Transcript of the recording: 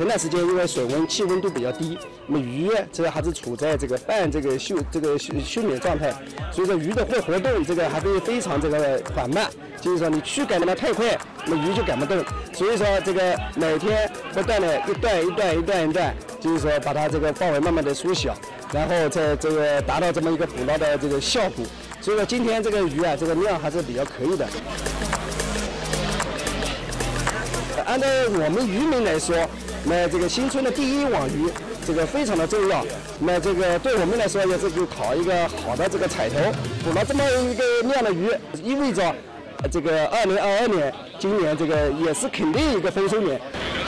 前段时间因为水温气温度比较低，那么鱼这个还是处在这个半休眠状态，所以说鱼的活动这个还会非常这个缓慢，就是说你驱赶的太快，那鱼就赶不动。所以说这个每天不断的一段，就是说把它这个范围慢慢的缩小，然后在这个达到这么一个捕捞的这个效果。所以说今天这个鱼啊，这个量还是比较可以的。按照我们渔民来说，那这个新春的第一网鱼，这个非常的重要。那这个对我们来说，也是就讨一个好的这个彩头，捕了这么一个量的鱼，意味着这个2022年今年这个也是肯定一个丰收年。